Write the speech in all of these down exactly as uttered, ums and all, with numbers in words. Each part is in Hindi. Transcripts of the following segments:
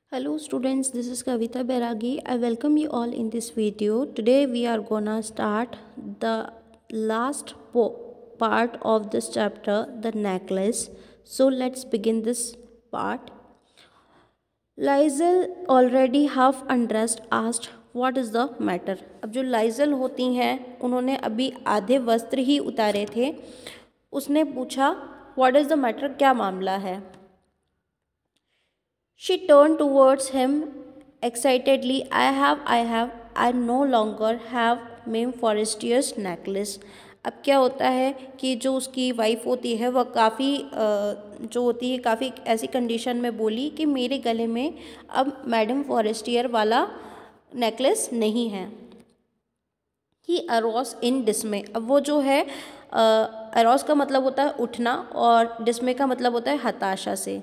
Hello students, this is Kavita Beragi. I welcome you all in this video. Today we are gonna start the last part of this chapter, the necklace. So let's begin this part. Lizol already half undressed asked what is the matter. अब जो लाइजल होती हैं उन्होंने अभी आधे वस्त्र ही उतारे थे. उसने पूछा what is the matter, क्या मामला है. She turned towards him excitedly. I have, I have, I no longer have Mame Forestier's necklace. अब क्या होता है कि जो उसकी वाइफ होती है वह काफ़ी जो होती है काफ़ी ऐसी कंडीशन में बोली कि मेरे गले में अब मैडम फॉरेस्टियर वाला नेकलेस नहीं है. He arose in dismay. अब वो जो है अरोस का मतलब होता है उठना और डिस्मे का मतलब होता है हताशा से.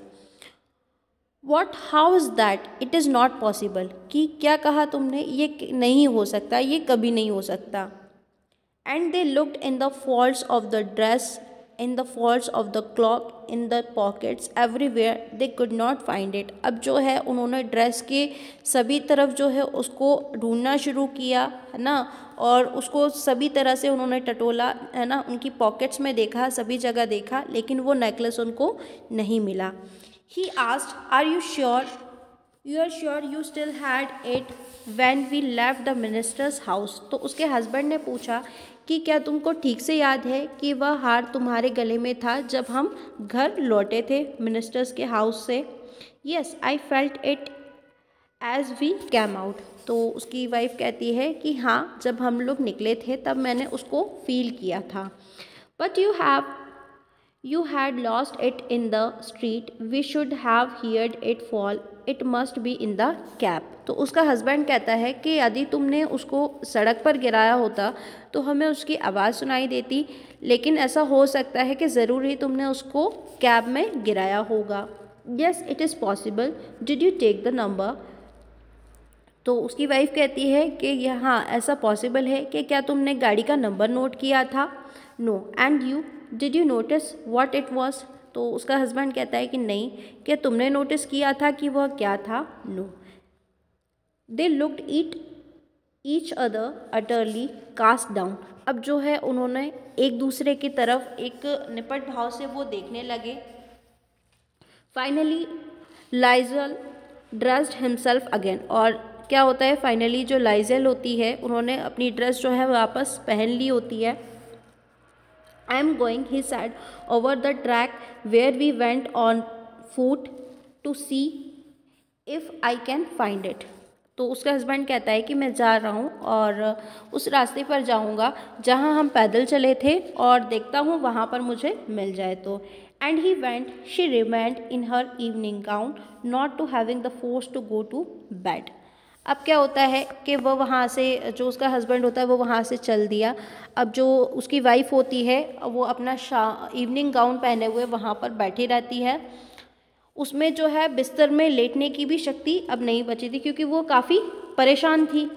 What how is that, it is not possible. कि क्या कहा तुमने, ये नहीं हो सकता, ये कभी नहीं हो सकता. And they looked in the folds of the dress, in the folds of the cloak, in the pockets, everywhere. They could not find it. अब जो है उन्होंने ड्रेस के सभी तरफ जो है उसको ढूंढना शुरू किया है ना, और उसको सभी तरह से उन्होंने टटोला है ना, उनकी पॉकेट्स में देखा, सभी जगह देखा, लेकिन वो नेकलेस उनको नहीं मिला. He asked, are you sure? You are sure you still had it when we left the minister's house? तो उसके हस्बैंड ने पूछा कि क्या तुमको ठीक से याद है कि वह हार तुम्हारे गले में था जब हम घर लौटे थे मिनिस्टर्स के हाउस से. Yes, I felt it as we came out. तो उसकी वाइफ कहती है कि हाँ, जब हम लोग निकले थे तब मैंने उसको फील किया था. But you have You had lost it in the street. We should have heard it fall. It must be in the cab. तो उसका हस्बैंड कहता है कि यदि तुमने उसको सड़क पर गिराया होता तो हमें उसकी आवाज़ सुनाई देती, लेकिन ऐसा हो सकता है कि ज़रूर ही तुमने उसको कैब में गिराया होगा. Yes, it is possible. Did you take the number? तो उसकी वाइफ कहती है कि यहाँ ऐसा पॉसिबल है कि क्या तुमने गाड़ी का नंबर नोट किया था. No. And you did you notice what it was. तो उसका हस्बैंड कहता है कि नहीं. क्या तुमने नोटिस किया था कि वह क्या था. No. They looked it each other utterly cast down. अब जो है उन्होंने एक दूसरे की तरफ एक निपट भाव से वो देखने लगे. Finally Loisel dressed himself again. और क्या होता है, फाइनली जो लाइजल होती है उन्होंने अपनी ड्रेस जो है वापस पहन ली होती है. I am going, he said, over the track where we went on foot to see if I can find it. तो उसका हस्बैंड कहता है कि मैं जा रहा हूँ और उस रास्ते पर जाऊँगा जहाँ हम पैदल चले थे और देखता हूँ वहाँ पर मुझे मिल जाए तो. And he went, she remained in her evening gown, not to having the force to go to bed. अब क्या होता है कि वह वहाँ से, जो उसका हस्बैंड होता है वो वहाँ से चल दिया. अब जो उसकी वाइफ होती है वो अपना शा इवनिंग गाउन पहने हुए वहाँ पर बैठी रहती है. उसमें जो है बिस्तर में लेटने की भी शक्ति अब नहीं बची थी क्योंकि वो काफ़ी परेशान थी.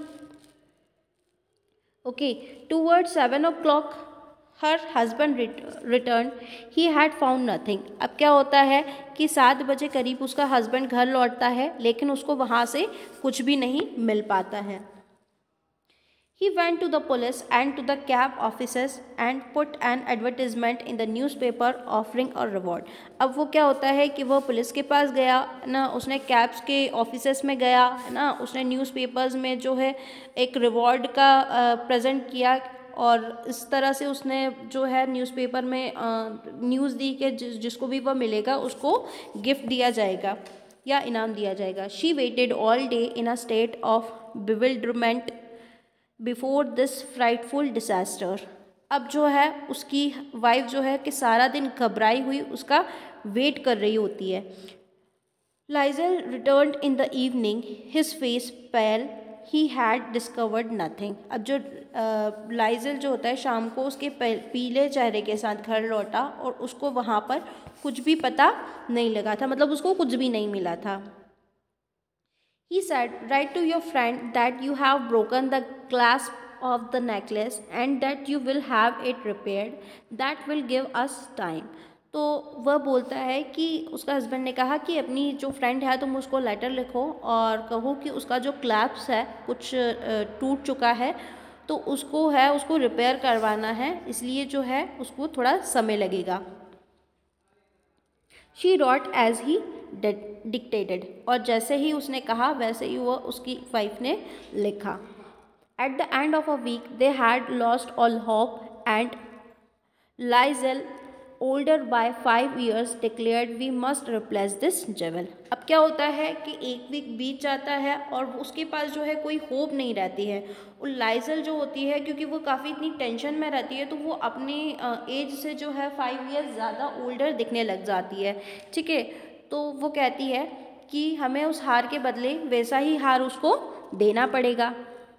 Okay. Toward seven o'clock her husband return. He had found nothing. अब क्या होता है कि सात बजे करीब उसका हस्बैंड घर लौटता है, लेकिन उसको वहाँ से कुछ भी नहीं मिल पाता है. He went to the police and to the cab officers and put an advertisement in the newspaper offering or reward. अब वो क्या होता है कि वो पुलिस के पास गया ना, उसने कैब्स के ऑफिसर्स में गया है ना, उसने न्यूज़पेपर्स में जो है एक रिवॉर्ड का प्रेजेंट किया और इस तरह से उसने जो है न्यूज़पेपर में न्यूज़ दी कि जिस जिसको भी वह मिलेगा उसको गिफ्ट दिया जाएगा या इनाम दिया जाएगा. She waited all day in a state of bewilderment before this frightful disaster. अब जो है उसकी वाइफ जो है कि सारा दिन घबराई हुई उसका वेट कर रही होती है. Loisel returned in the evening, his face pale. He had discovered nothing. अब जो लाइजल जो होता है शाम को उसके पीले चेहरे के साथ घर लौटा और उसको वहाँ पर कुछ भी पता नहीं लगा था, मतलब उसको कुछ भी नहीं मिला था. He said, write to your friend that you have broken the clasp of the necklace and that you will have it repaired. That will give us time. तो वह बोलता है कि उसका हस्बैंड ने कहा कि अपनी जो फ्रेंड है तुम उसको लेटर लिखो और कहो कि उसका जो क्लैप्स है कुछ टूट चुका है, तो उसको है उसको रिपेयर करवाना है, इसलिए जो है उसको थोड़ा समय लगेगा। She wrote as he dictated, और जैसे ही उसने कहा वैसे ही वो उसकी वाइफ ने लिखा। At the end of a week they had lost all hope and Loisel older by five years declared we must replace this jewel. अब क्या होता है कि एक वीक बीत जाता है और उसके पास जो है कोई होप नहीं रहती है। और लाइजल जो होती है क्योंकि वो काफ़ी इतनी टेंशन में रहती है तो वो अपने एज से जो है फाइव ईयर्स ज़्यादा ओल्डर दिखने लग जाती है। ठीक है, तो वो कहती है कि हमें उस हार के बदले वैसा ही हार उसको देना पड़ेगा।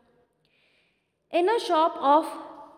In a shop of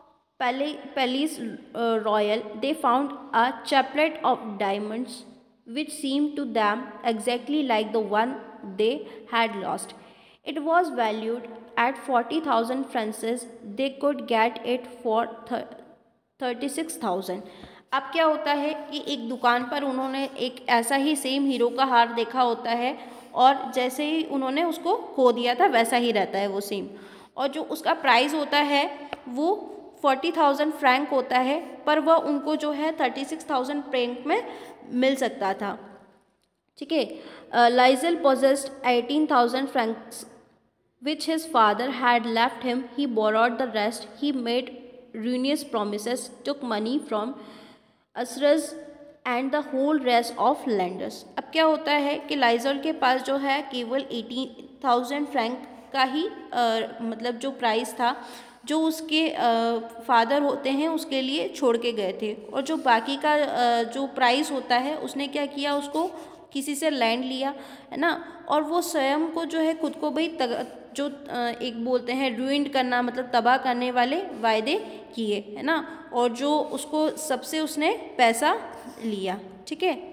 Palace uh, Royal, they found a chaplet of diamonds which seemed to them exactly like the one they had lost. It was valued at forty thousand francs. They could get it for thirty-six thousand. अब क्या होता है कि एक दुकान पर उन्होंने एक ऐसा ही सेम हीरो का हार देखा होता है और जैसे ही उन्होंने उसको खो दिया था वैसा ही रहता है वो सेम, और जो उसका प्राइस होता है वो फोर्टी थाउजेंड फ्रैंक होता है, पर वह उनको जो है थर्टी सिक्स थाउजेंड फ्रैंक में मिल सकता था। ठीक है, Loisel possessed eighteen thousand francs which his father had left him. He borrowed the rest. He made ruinous promises, took money from usurers and the whole rest of lenders. अब क्या होता है कि लाइजल के पास जो है केवल एटीन थाउजेंड फ्रैंक का ही आ, मतलब जो प्राइस था जो उसके फादर होते हैं उसके लिए छोड़ के गए थे, और जो बाकी का आ, जो प्राइस होता है उसने क्या किया, उसको किसी से लैंड लिया है ना, और वो स्वयं को जो है खुद को भाई तग, जो आ, एक बोलते हैं रुइंड करना मतलब तबाह करने वाले वायदे किए है ना, और जो उसको सबसे उसने पैसा लिया। ठीक है,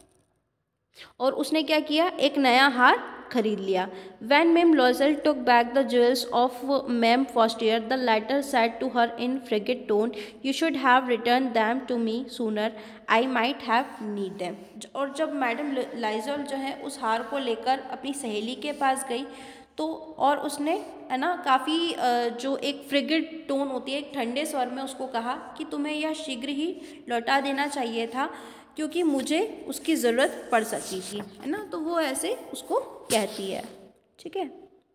और उसने क्या किया, एक नया हार खरीद लिया। When Mem Loisel took back the jewels of Mem Foster, the latter said to her in frigid tone, "You should have returned them to me sooner. I might have need them." और जब मैडम लाइजल जो है उस हार को लेकर अपनी सहेली के पास गई तो और उसने है ना काफ़ी जो एक फ्रिगिड टोन होती है, एक ठंडे स्वर में उसको कहा कि तुम्हें यह शीघ्र ही लौटा देना चाहिए था क्योंकि मुझे उसकी ज़रूरत पड़ सकती थी, है ना, तो वो ऐसे उसको कहती है। ठीक है,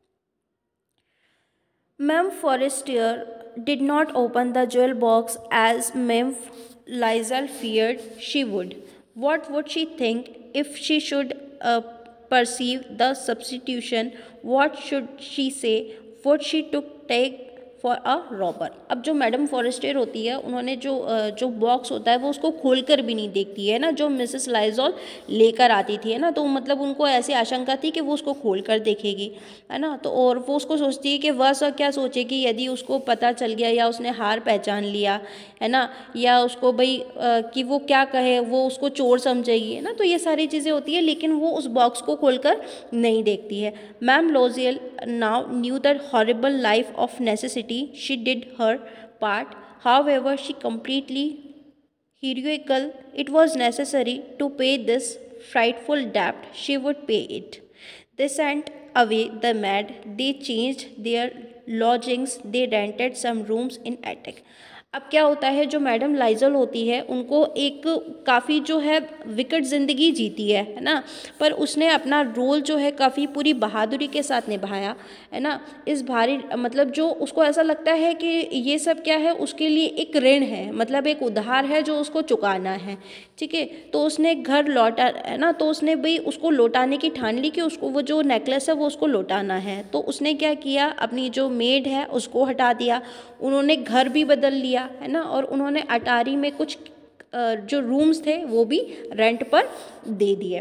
ma'am Forestier did not open the jewel box as ma'am Loisel feared she would. What would she think if she should perceive the substitution? What should she say? Would she to take for a robber? अब जो मैडम फॉरेस्टियर होती है उन्होंने जो जो बॉक्स होता है वो उसको खोलकर भी नहीं देखती है ना, जो मिसेस लाइजॉल लेकर आती थी है ना, तो मतलब उनको ऐसी आशंका थी कि वो उसको खोलकर देखेगी है ना, तो और वो उसको सोचती है कि वह सब क्या सोचेगी यदि उसको पता चल गया या उसने हार पहचान लिया है ना, या उसको भाई कि वो क्या कहे, वो उसको चोर समझेगी है ना, तो ये सारी चीज़ें होती है, लेकिन वो उस बॉक्स को खोलकर नहीं देखती है। Ma'am Loisel now knew the horrible life of necessity. She did her part. However, she completely heroical. It was necessary to pay this frightful debt. She would pay it. They sent away the maid. They changed their lodgings. They rented some rooms in attic. अब क्या होता है, जो मैडम लाइजल होती है उनको एक काफ़ी जो है विकट ज़िंदगी जीती है है ना, पर उसने अपना रोल जो है काफ़ी पूरी बहादुरी के साथ निभाया है ना। इस भारी मतलब जो उसको ऐसा लगता है कि ये सब क्या है, उसके लिए एक ऋण है, मतलब एक उधार है जो उसको चुकाना है। ठीक है, तो उसने घर लौटा है ना, तो उसने भाई उसको लौटाने की ठान ली कि उसको वो जो नेकलेस है वो उसको लौटाना है। तो उसने क्या किया, अपनी जो मेड है उसको हटा दिया, उन्होंने घर भी बदल लिया है ना, और उन्होंने अटारी में कुछ जो रूम्स थे वो भी रेंट पर दे दिए।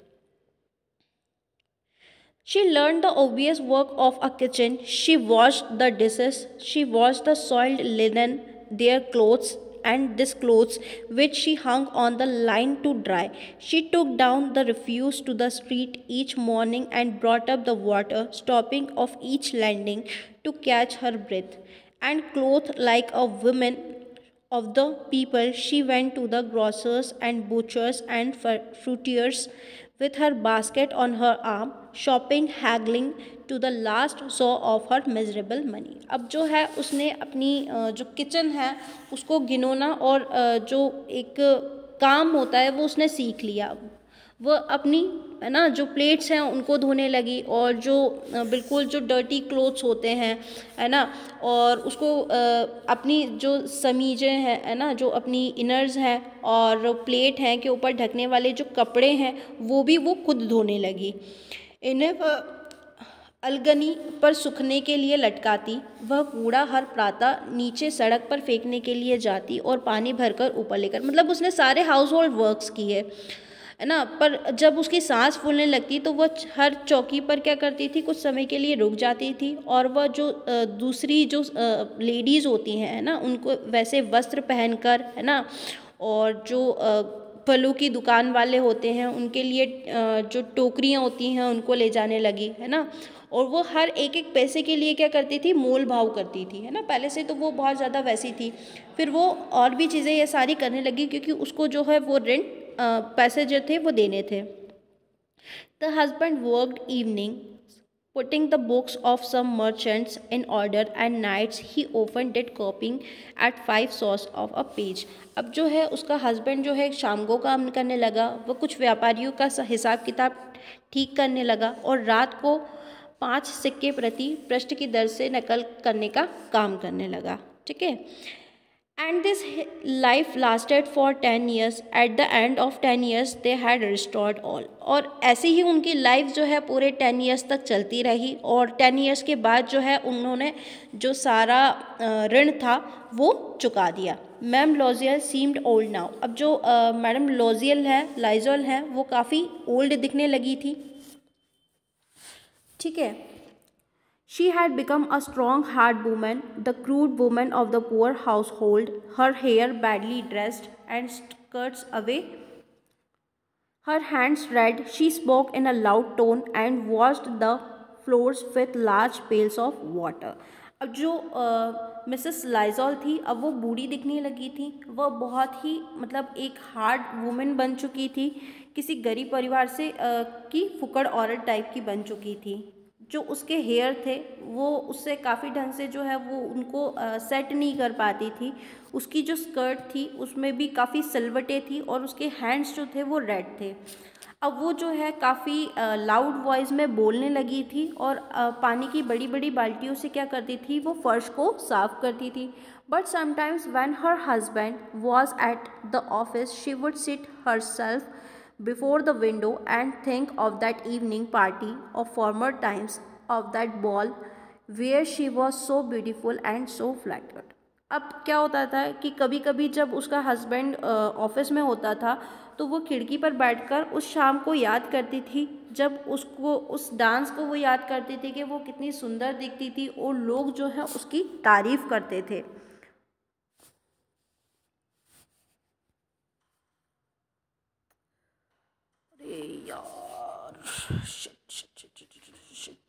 She learned the obvious work of a kitchen. She washed the dishes. She washed the soiled linen, their clothes and this clothes which she hung on the line to dry. She took down the refuse to the street each morning and brought up the water, stopping off each landing to catch her breath, and clothed like a woman of the people, she went to the grocers and butchers and fruitiers with her basket on her arm, shopping, haggling to the last saw of her miserable money. अब जो है उसने अपनी जो किचन है उसको गिनोना और जो एक काम होता है वो उसने सीख लिया। वो अपनी है ना जो प्लेट्स हैं उनको धोने लगी और जो बिल्कुल जो डर्टी क्लोथ्स होते हैं है ना, और उसको अपनी जो समीजें हैं है ना, जो अपनी इनर्स हैं और प्लेट हैं के ऊपर ढकने वाले जो कपड़े हैं वो भी वो खुद धोने लगी। इन्हें अलगनी पर सूखने के लिए लटकाती, वह कूड़ा हर प्रातः नीचे सड़क पर फेंकने के लिए जाती और पानी भरकर ऊपर लेकर, मतलब उसने सारे हाउस होल्ड वर्क्स किए है ना। पर जब उसकी सांस फूलने लगती तो वह हर चौकी पर क्या करती थी, कुछ समय के लिए रुक जाती थी और वह जो दूसरी जो लेडीज़ होती हैं है ना उनको वैसे वस्त्र पहनकर है ना, और जो फलों की दुकान वाले होते हैं उनके लिए जो टोकरियाँ होती हैं उनको ले जाने लगी है ना, और वो हर एक एक पैसे के लिए क्या करती थी, मोल भाव करती थी है ना। पहले से तो वो बहुत ज़्यादा वैसी थी, फिर वो और भी चीज़ें ये सारी करने लगी क्योंकि उसको जो है वो रेंट पैसे जो थे वो देने थे। The husband worked evening putting the books of some merchants in order and nights he often did copying at five sous of a page। अब जो है उसका हस्बैंड जो है शाम को काम करने लगा, वो कुछ व्यापारियों का हिसाब किताब ठीक करने लगा और रात को पाँच सिक्के प्रति पृष्ठ की दर से नकल करने का काम करने लगा। ठीक है, and this life lasted for ten years। at the end of ten years they had restored all। और ऐसी ही उनकी लाइफ जो है पूरे टेन ईयर्स तक चलती रही और टेन ईयर्स के बाद जो है उन्होंने जो सारा ऋण था वो चुका दिया। Ma'am Loisel seemed old now. अब जो मैडम लॉजियल है लाइजोल है वो काफ़ी ओल्ड दिखने लगी थी। ठीक है, she had become a strong hard woman, the crude woman of the poor household, her hair badly dressed and skirts away, her hands red, she spoke in a loud tone and washed the floors with large pails of water। अब जो मिसेस लाइजॉल थी अब वो बूढ़ी दिखने लगी थी, वह बहुत ही मतलब एक हार्ड वुमेन बन चुकी थी, किसी गरीब परिवार से आ, की फुकड़ औरत टाइप की बन चुकी थी। जो उसके हेयर थे वो उससे काफ़ी ढंग से जो है वो उनको सेट नहीं कर पाती थी। उसकी जो स्कर्ट थी उसमें भी काफ़ी सिलवटें थी और उसके हैंड्स जो थे वो रेड थे। अब वो जो है काफ़ी लाउड वॉइस में बोलने लगी थी और आ, पानी की बड़ी बड़ी बाल्टियों से क्या करती थी, वो फर्श को साफ करती थी। But sometimes when her husband was at the office she would sit herself before the window and think of that evening party of former times, of that ball where she was so beautiful and so flattered। अब क्या होता था कि कभी कभी जब उसका हस्बैंड ऑफिस में होता था तो वो खिड़की पर बैठकर उस शाम को याद करती थी, जब उसको उस डांस को वो याद करती थी कि वो कितनी सुंदर दिखती थी और लोग जो है उसकी तारीफ करते थे। यार shit shit shit shit.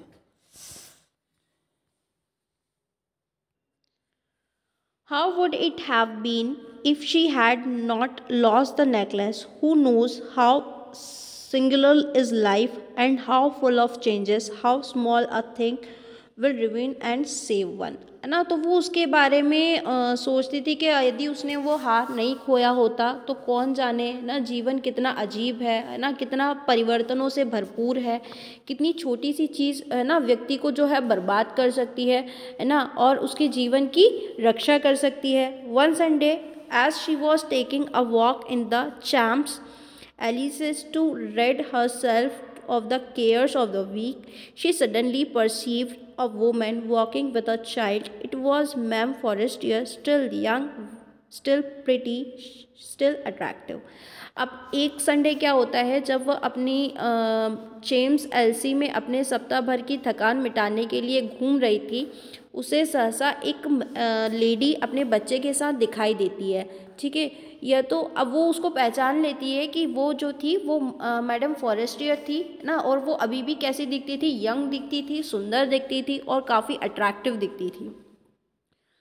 How would it have been if she had not lost the necklace? Who knows how singular is life and how full of changes, how small a thing will ruin and save one। है ना, तो वो उसके बारे में आ, सोचती थी कि यदि उसने वो हार नहीं खोया होता तो कौन जाने ना जीवन कितना अजीब है है ना, कितना परिवर्तनों से भरपूर है, कितनी छोटी सी चीज़ है ना व्यक्ति को जो है बर्बाद कर सकती है है ना, और उसके जीवन की रक्षा कर सकती है। One Sunday as she was taking a walk in the Champs Elysees to rid herself of the cares of the week, she suddenly perceived a woman walking with a child। It was Ma'am Forestier, still young, still pretty, still attractive। अब एक संडे क्या होता है, जब वह अपनी चेम्स एलसी में अपने सप्ताह भर की थकान मिटाने के लिए घूम रही थी, उसे सहसा एक लेडी अपने बच्चे के साथ दिखाई देती है। ठीक है, यह तो अब वो उसको पहचान लेती है कि वो जो थी वो मैडम फॉरेस्टियर थी ना, और वो अभी भी कैसी दिखती थी, यंग दिखती थी, सुंदर दिखती थी और काफ़ी अट्रैक्टिव दिखती थी।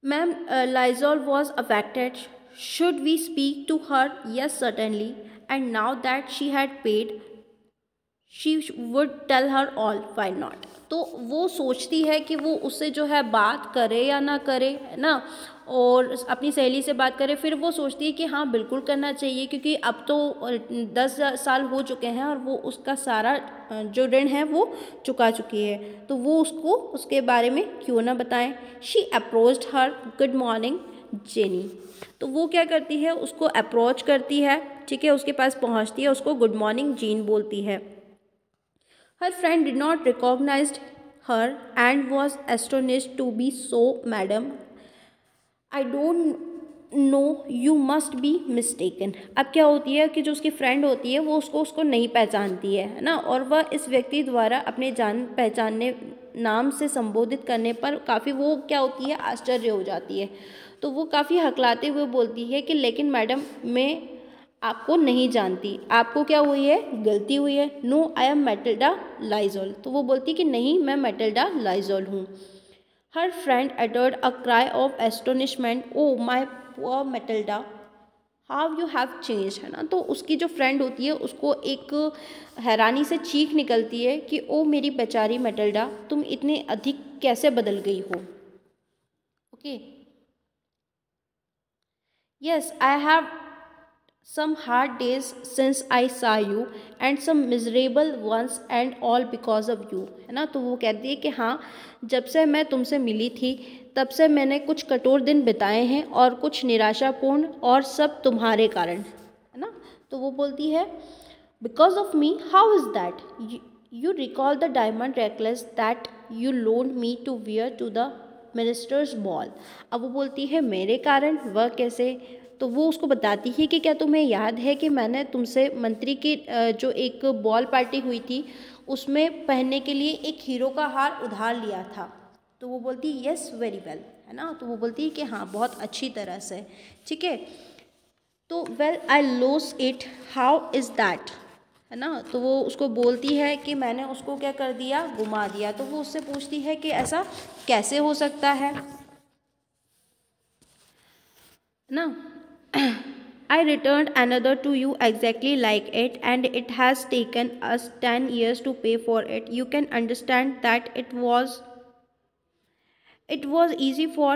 Ma'am, Loisel was affected, should we speak to her? Yes certainly, and now that she had paid she would tell her all, why not. तो वो सोचती है कि वो उससे जो है बात करे या ना करे, है ना, और अपनी सहेली से बात करे। फिर वो सोचती है कि हाँ बिल्कुल करना चाहिए, क्योंकि अब तो दस साल हो चुके हैं और वो उसका सारा जो ऋण है वो चुका चुकी है, तो वो उसको उसके बारे में क्यों ना बताएं। She approached her, good morning Jenny. तो वो क्या करती है, उसको अप्रोच करती है, ठीक है, उसके पास पहुंचती है, उसको गुड मॉर्निंग जीन बोलती है। Her friend did not recognize her and was astonished to be so, madam. I don't know, you must be mistaken. अब क्या होती है कि जो उसकी फ्रेंड होती है वो उसको उसको नहीं पहचानती है, है ना, और वह इस व्यक्ति द्वारा अपने जान पहचानने नाम से संबोधित करने पर काफ़ी वो क्या होती है, आश्चर्य हो जाती है। तो वो काफ़ी हकलाते हुए बोलती है कि लेकिन मैडम, मैं आपको नहीं जानती, आपको क्या हुई है, गलती हुई है। No, I am Matilda Loisel. तो वो बोलती कि नहीं, मैं मैटिल्डा लाइजॉल हूँ। Her friend uttered a cry of astonishment, oh my poor Matilda, how you have change, है ना। तो उसकी जो फ्रेंड होती है उसको एक हैरानी से चीख निकलती है कि ओ मेरी बेचारी मैटिल्डा, तुम इतने अधिक कैसे बदल गई हो। Okay, yes, I have some hard days since I saw you and some miserable ones and all because of you, है ना। तो वो कहती है कि हाँ, जब से मैं तुमसे मिली थी तब से मैंने कुछ कठोर दिन बिताए हैं और कुछ निराशापूर्ण, और सब तुम्हारे कारण, है ना। तो वो बोलती है because of me, how is that, you recall the diamond necklace that you loaned me to wear to the minister's ball. अब वो बोलती है मेरे कारण, वह कैसे। तो वो उसको बताती है कि क्या तुम्हें याद है कि मैंने तुमसे मंत्री की जो एक बॉल पार्टी हुई थी उसमें पहनने के लिए एक हीरो का हार उधार लिया था। तो वो बोलती है यस वेरी वेल, है ना। तो वो बोलती है कि हाँ बहुत अच्छी तरह से, ठीक है। तो well I lost it, how is that, है ना। तो वो उसको बोलती है कि मैंने उसको क्या कर दिया, गुमा दिया। तो वो उससे पूछती है कि ऐसा कैसे हो सकता है ना। I returned another to you exactly like it, and it has taken us ten years to pay for it. You can understand that it was it was easy for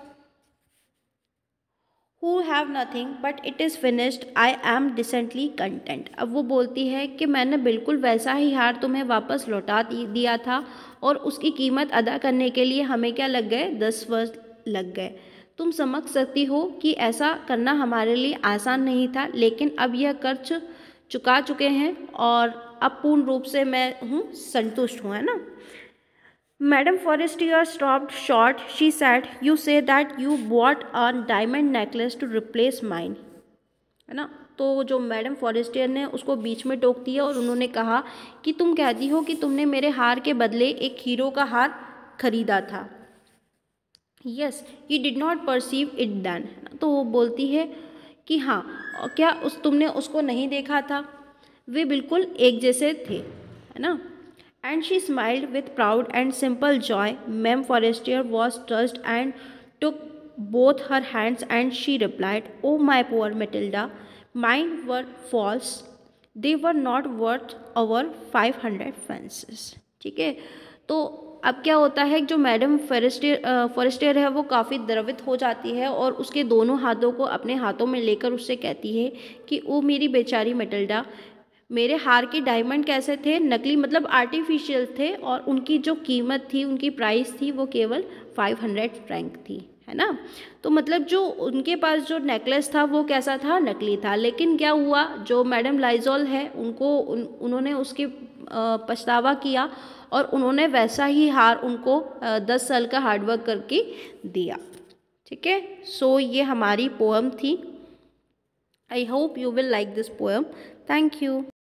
who have nothing, but it is finished. I am decently content. अब वो बोलती है कि मैंने बिल्कुल वैसा ही हार तुम्हें वापस लौटा दिया था, और उसकी कीमत अदा करने के लिए हमें क्या लग गए, दस वर्ष लग गए। तुम समझ सकती हो कि ऐसा करना हमारे लिए आसान नहीं था, लेकिन अब यह कर्ज चुका चुके हैं और अब पूर्ण रूप से मैं हूँ संतुष्ट हूँ, है ना। Madam Forestier stopped short, she said, you say that you bought a diamond necklace to replace mine, है ना। तो जो मैडम फॉरेस्टियर ने उसको बीच में टोक दिया और उन्होंने कहा कि तुम कहती हो कि तुमने मेरे हार के बदले एक हीरो का हार खरीदा था। Yes, you did not perceive it then. तो वो बोलती है कि हाँ, क्या उस तुमने उसको नहीं देखा था, वे बिल्कुल एक जैसे थे, है ना। And she smiled with proud and simple joy. Ma'am Forestier was touched and took both her hands and she replied, oh my poor Matilda, mine were false, they were not worth over five hundred francs. ठीक है, तो अब क्या होता है, जो मैडम फॉरेस्टियर फॉरेस्टियर है वो काफ़ी द्रवित हो जाती है और उसके दोनों हाथों को अपने हाथों में लेकर उससे कहती है कि ओ मेरी बेचारी मैटिल्डा, मेरे हार के डायमंड कैसे थे, नकली मतलब आर्टिफिशियल थे, और उनकी जो कीमत थी, उनकी प्राइस थी, वो केवल फाइव हंड्रेड फ्रैंक थी, है ना। तो मतलब जो उनके पास जो नेकलेस था वो कैसा था, नकली था। लेकिन क्या हुआ, जो मैडम लाइजॉल है उनको उन, उन्होंने उसके पछतावा किया और उन्होंने वैसा ही हार उनको दस साल का हार्डवर्क करके दिया। ठीक है, सो ये हमारी पोएम थी। I hope you will like this poem. Thank you.